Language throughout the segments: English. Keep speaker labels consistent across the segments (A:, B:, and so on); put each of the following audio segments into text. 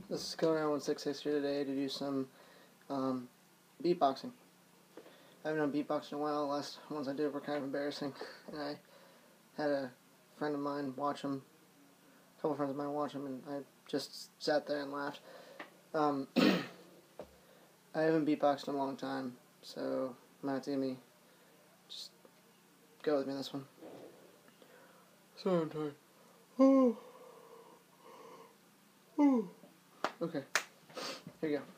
A: This is Code9166 here today to do some beatboxing. I haven't done beatboxing in a while. The last ones I did were kind of embarrassing, and I had a friend of mine watch them, a couple friends of mine watch them, and I just sat there and laughed. I haven't beatboxed in a long time, so you might have to give me, just go with me on this one. Sorry, I'm tired. Oh. Oh. Okay, here you go.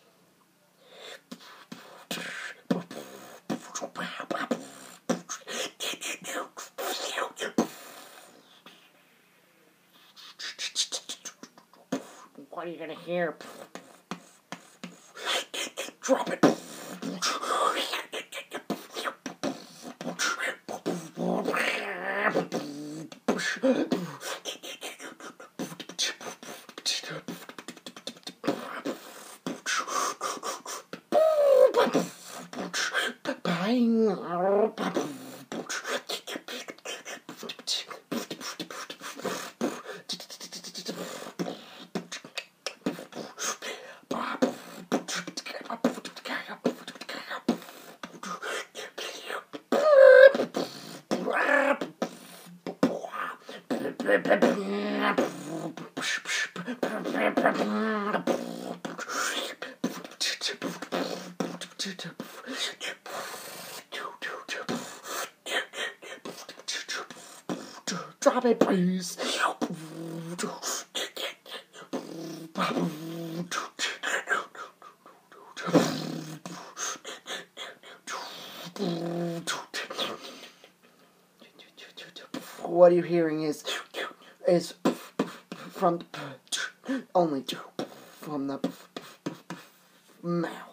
A: What are you gonna hear? Drop it. Drop it, please. What you're hearing is from only from the mouth.